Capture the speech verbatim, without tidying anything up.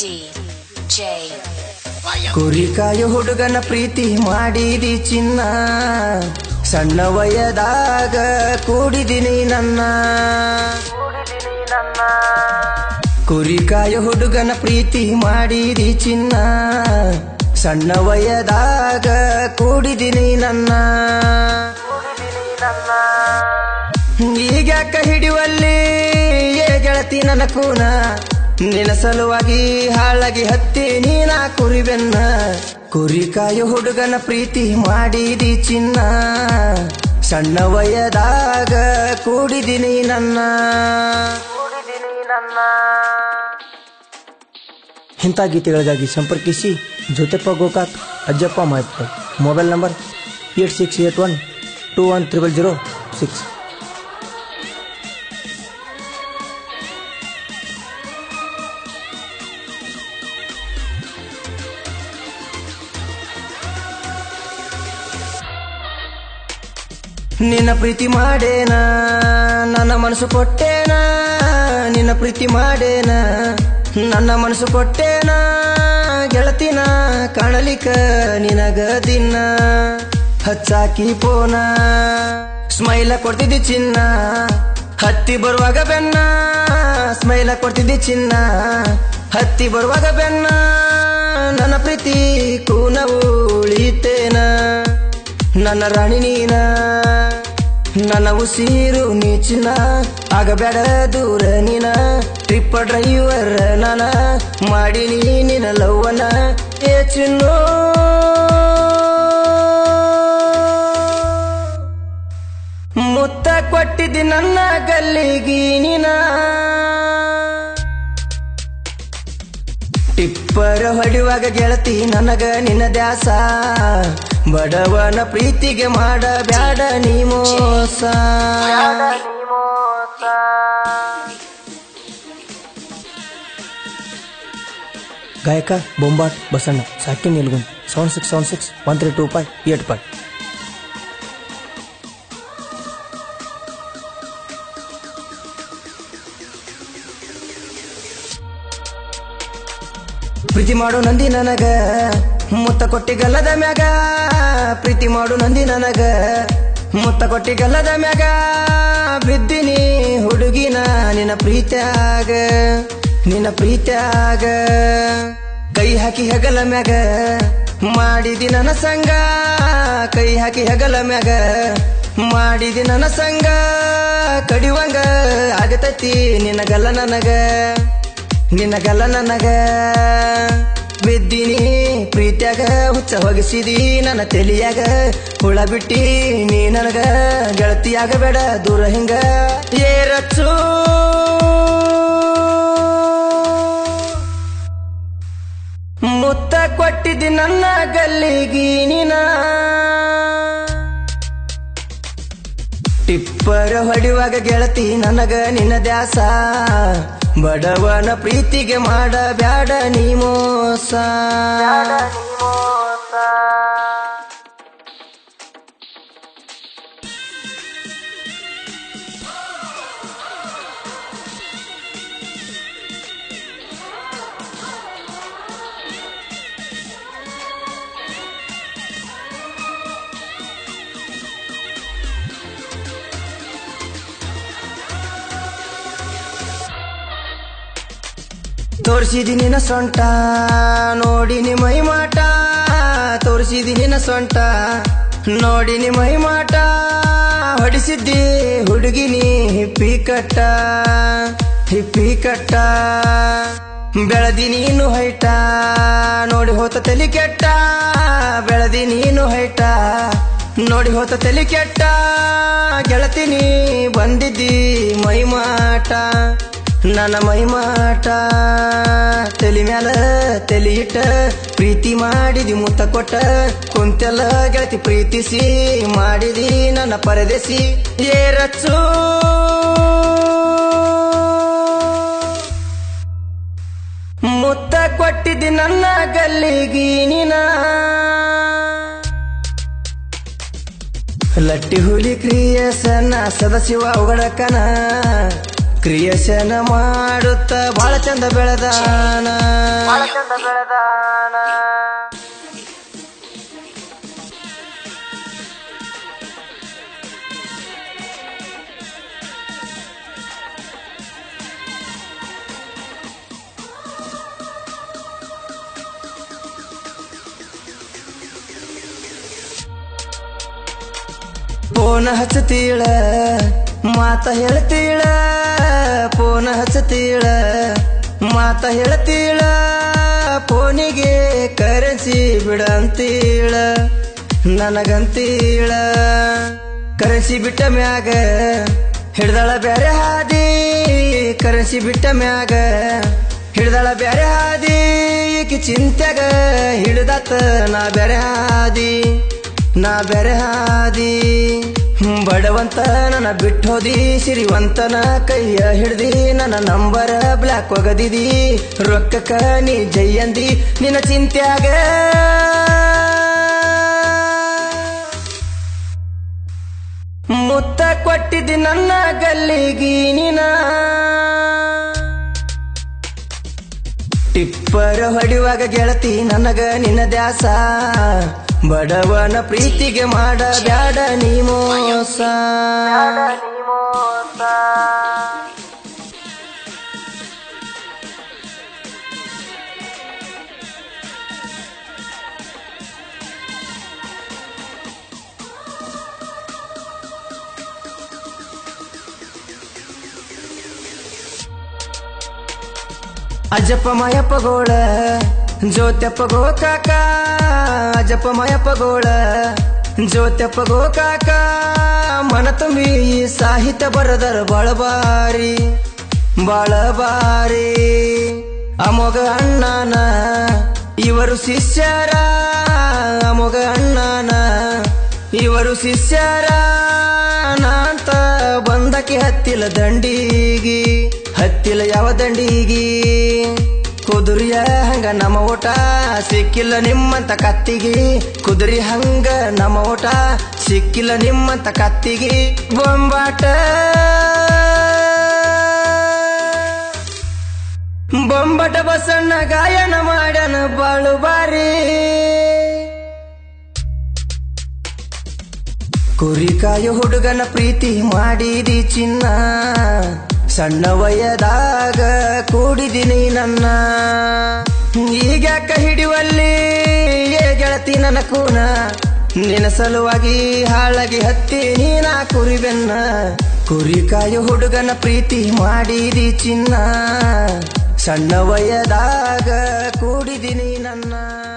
ಕುರಿಕಾಯ ಹುಡುಗನ ಪ್ರೀತಿ ಮಾಡಿದಿ ಚಿನ್ನ, ಸಣ್ಣ ವಯದಾಗ ಕೂಡಿದಿನಿ ನನ್ನ. ಕುರಿಕಾಯ ಹುಡುಗನ ಪ್ರೀತಿ ಮಾಡಿದಿ ಚಿನ್ನ, ಸಣ್ಣ ವಯದಾಗ ಕೂಡಿದಿನಿ ನನ್ನ. ಈಗ್ಯಾಕ ಹಿಡಿವಲ್ಲಿ ಏ ಗೆಳತಿ ನನ್ನ ಕೂನ, ನಿನ್ನ ಸಲುವಾಗಿ ಹಾಳಾಗಿ ಹತ್ತಿ ನೀನ ಕುರಿಬೆನ್ನ. ಕುರಿಕಾಯ ಹುಡುಗನ ಪ್ರೀತಿ ಮಾಡಿದಿ ಚಿನ್ನ, ಸಣ್ಣ ವಯದಾಗ ಕೂಡಿದಿನಿ ನನ್ನ. ಇಂಥ ಗೀತೆಗಳಿಗಾಗಿ ಸಂಪರ್ಕಿಸಿ Jyotippa Gokak, Ajjappa Mayappa. Mobile number eight six eight one two one triple zero six. ನಿನ್ನ ಪ್ರೀತಿ ಮಾಡೇನ, ನನ್ನ ಮನಸ್ಸು ಕೊಟ್ಟೇನ. ನಿನ್ನ ಪ್ರೀತಿ ಮಾಡೇನ, ನನ್ನ ಮನಸ್ಸು ಕೊಟ್ಟೇನ. ಗೆಳತಿನ ಕಾಣಲಿಕ ನಿನಗ ದಿನ ಹಚ್ಚಾಕಿ ಪೋನ. ಸ್ಮೈಲ ಕೊಡ್ತಿದ್ದಿ ಚಿನ್ನ, ಹತ್ತಿ ಬರುವಾಗ ಬೆನ್ನ. ಸ್ಮೈಲ ಕೊಡ್ತಿದ್ದಿ ಚಿನ್ನ, ಹತ್ತಿ ಬರುವಾಗ ಬೆನ್ನ. ನನ್ನ ಪ್ರೀತಿ ಕೂನ ಉಳಿತೇನ. ನನ್ನ ರಾಣಿ ನೀನ, ನನ್ನ ಉಸಿರು ನೀಚಿನ. ಆಗಬೇಡ ದೂರ ನೀನ, ಟ್ರಿಪ್ಪ ಡ್ರೈವರ್ ನಾನ. ಮಾಡಿನಿ ನಿನ್ನ ಲವ್ವನ ಏ ಚಿನ್ನು. ಮುತ್ತ ಕೊಟ್ಟಿದ್ದಿ ನನ್ನ ಗಲ್ಲಿಗಿ ನೀನ. ಟಿಪ್ಪರ ಹೊಡಿವಾಗ ಗೆಳತಿ ನನಗ ನಿನ್ನ ದ್ಯಾಸ. ಬಡವನ ಪ್ರೀತಿಗೆ ಮಾಡ ಬ್ಯಾಡ ನೀ ಮೋಸ. ಗಾಯಕ Bombat Basanna, Saki Nilgund, seven six seven six one three two five eight five. ಪ್ರೀತಿ ಮಾಡು ನಂದಿ ನನಗ, ಮುತ್ತ ಕೊಟ್ಟಿ ಗಲ್ಲದ ಮ್ಯಾಗ. ಪ್ರೀತಿ ಮಾಡು ನಂದಿ ನನಗ, ಮುತ್ತ ಕೊಟ್ಟಿ ಗಲ್ಲದ ಮ್ಯಾಗ. ಬಿದ್ದಿನಿ ಹುಡುಗಿನ ನಿನ್ನ ಪ್ರೀತ್ಯಾಗ, ನಿನ್ನ ಪ್ರೀತ್ಯಾಗ. ಕೈ ಹಾಕಿ ಹೆಗಲ ಮ್ಯಾಗ ಮಾಡಿದಿ ನನ್ನ ಸಂಗ. ಕೈ ಹಾಕಿ ಹೆಗಲ ಮ್ಯಾಗ ಮಾಡಿದಿ ನನ್ನ ಸಂಗ. ಕಡಿವಂಗ ಆಗತೈತಿ ನಿನ್ನ ಗಲ್ಲ ನನಗ, ನಿನ್ನ ಗಲ್ಲ ನನಗ. ಬಿದ್ದಿನಿ ಪ್ರೀತ್ಯಾಗ, ಹುಚ್ಚ ಹೊಗಿಸಿದಿ ನನ್ನ ತೆಲಿಯಾಗ. ಹುಳ ಬಿಟ್ಟಿ ನೀ ನನಗ, ಗೆಳತಿಯಾಗಬೇಡ ದೂರ ಹಿಂಗ. ಏರಚ್ಚು ಮುತ್ತ ಕೊಟ್ಟಿದ್ದಿ ನನ್ನ ಗಲ್ಲಿಗಿ ನೀನ. ಟಿಪ್ಪರ ಹೊಡಿವಾಗ ಗೆಳತಿ ನನಗ ನಿನ್ನ ದ್ಯಾಸ. ಬಡವನ ಪ್ರೀತಿಗೆ ಮಾಡ ಬ್ಯಾಡ ನೀ ಮೋಸ. ತೋರಿಸಿದಿ ನಿನ್ನ ಸೊಂಟ ನೋಡಿ ನಿ ಮೈ ಮಾಟ. ತೋರಿಸಿದಿ ನಿನ್ನ ಸೊಂಟ ನೋಡಿ ನಿ ಮೈ ಮಾಟ. ಹೊಡಿಸಿದ್ದಿ ಹುಡುಗಿನಿ ಹಿಪ್ಪಿ ಕಟ್ಟ, ಹಿಪ್ಪಿ ಕಟ್ಟ. ಬೆಳದಿ ನೀನು ಹೈಟ ನೋಡಿ ಹೋತ ತಲಿ ಕೆಟ್ಟ. ಬೆಳದಿ ನೀನು ಹೈಟ ನೋಡಿ ಹೋತ ತಲಿ ಕೆಟ್ಟ. ಗೆಳತಿನಿ ಬಂದಿದ್ದಿ ಮೈ ಮಾಟ, ನನ್ನ ಮೈ ಮಾಟ. ತಲಿ ಮ್ಯಾಲ ತಲಿ ಇಟ್ಟ ಪ್ರೀತಿ ಮಾಡಿದಿ ಮುತ್ತ ಕೊಟ್ಟ. ಕುಂತೆಲ್ಲ ಗೆಳತಿ ಪ್ರೀತಿಸಿ ಮಾಡಿದಿ ನನ್ನ ಪರದೇಸಿ. ಏರಚ್ಚು ಮುತ್ತ ಕೊಟ್ಟಿದ್ದಿ ನನ್ನ ಗಲ್ಲಿಗಿ ನೀನ. ಲಟ್ಟಿ ಹುಲಿ ಕ್ರಿಯೇಷನ್ ಸದಶಿವ ಉಗಡಕನ. ಕ್ರಿಯೇಷನ್ ಮಾಡುತ್ತ ಬಾಳ ಚಂದ ಬೆಳೆದಾನ ಬಾಳ ಚಂದ ಬೆಳೆದಾನ ಫೋನ್ ಹಚ್ಚತೀಳ ಮಾತ ಹೇಳ್ತೀಳ ಫೋನ್ ಹಚ್ಚತೀಳ ಮಾತ ಹೇಳ್ತೀಳ ಫೋನಿಗೆ ಕರೆನ್ಸಿ ಬಿಡಂತೀಳ ನನಗಂತೀಳ ಕರೆನ್ಸಿ ಬಿಟ್ಟ ಮ್ಯಾಗ ಹಿಡ್ದಳ ಬ್ಯಾರೆ ಹಾದಿ ಕರೆನ್ಸಿ ಬಿಟ್ಟ ಮ್ಯಾಗ ಹಿಡ್ದಳ ಬ್ಯಾರೆ ಹಾದಿ ಈಕಿ ಚಿಂತ್ಯಾಗ ಹಿಡ್ದಾತ ನಾ ಬ್ಯಾರೆ ಹಾದಿ ನಾ ಬ್ಯಾರೆ ಹಾದಿ ಬಡವಂತ ನನ್ನ ಬಿಟ್ಟೋದಿ ಸಿರಿವಂತನ ಕೈಯ ಹಿಡ್ದಿ ನನ್ನ ನಂಬರ ಬ್ಲಾಕ್ ಒಗದಿದಿ ರೊಕ್ಕಕ್ಕ ನೀ ಜೈಯಂದಿ ನಿನ್ನ ಚಿಂತ್ಯಾಗ ಮುತ್ತ ಕೊಟ್ಟಿದ್ದಿ ನನ್ನ ಗಲ್ಲಿಗಿ ನೀನ ಟಿಪ್ಪರ ಹೊಡಿಯುವಾಗ ಗೆಳತಿ ನನಗ ನಿನ್ನ ದ್ಯಾಸ ಬಡವನ ಪ್ರೀತಿಗೆ ಮಾಡ ಬ್ಯಾಡ ನೀ ಮೋಸ ಅಜ್ಜಪ್ಪ ಮಾಯಪ್ಪ ಗೋಳ ಜ್ಯೋತ್ಯಪ್ಪ ಗೋ ಕಾಕ ಅಜ್ಜಪ್ಪ ಮಾಯಪ್ಪ ಗೋಳ ಜ್ಯೋತ್ಯಪ್ಪ ಗೋ ಕಾಕ ಮನ ತುಂಬಿ ಸಾಹಿತ್ಯ ಬರದರ ಬಾಳಬಾರಿ ಬಾಳಬಾರಿ ಅಮೋಘ ಅಣ್ಣನ ಇವರು ಶಿಷ್ಯರ ಅಮೋಘ ಅಣ್ಣನ ಇವರು ಶಿಷ್ಯರ ನಾಂತ ಬಂದಕ್ಕೆ ಹತ್ತಿಲ ದಂಡಿಗಿ ಹತ್ತಿಲ ಯಾವ ದಂಡಿಗಿ ಕುದುರಿಯ ಹಂಗ ನಮ್ಮ ಓಟ ಸಿಕ್ಕಿಲ್ಲ ನಿಮ್ಮಂತ ಕತ್ತಿಗಿ ಕುದುರಿ ಹಂಗ ನಮ್ಮ ಓಟ ಸಿಕ್ಕಿಲ್ಲ ನಿಮ್ಮಂತ ಕತ್ತಿಗಿ ಬೊಂಬಾಟ ಬೊಂಬಾಟ ಬಸಣ್ಣ ಗಾಯನ ಮಾಡ್ಯಾನ ಬಾಳು ಬಾರಿ ಕುರಿಕಾಯ ಹುಡುಗನ ಪ್ರೀತಿ ಮಾಡಿದಿ ಚಿನ್ನ ಸಣ್ಣ ವಯದಾಗ ಕೂಡಿದಿನಿ ನನ್ನ ಈಗ್ಯಾಕ ಹಿಡಿವಲ್ಲಿ ಏ ಗೆಳತಿ ನನ್ನ ಕೂನ ನಿನ್ನ ಸಲುವಾಗಿ ಹಾಳಾಗಿ ಹತ್ತಿ ನೀನ ಕುರಿಬೆನ್ನ ಕುರಿಕಾಯ ಹುಡುಗನ ಪ್ರೀತಿ ಮಾಡಿದಿ ಚಿನ್ನ ಸಣ್ಣ ವಯದಾಗ ಕೂಡಿದಿನಿ ನನ್ನ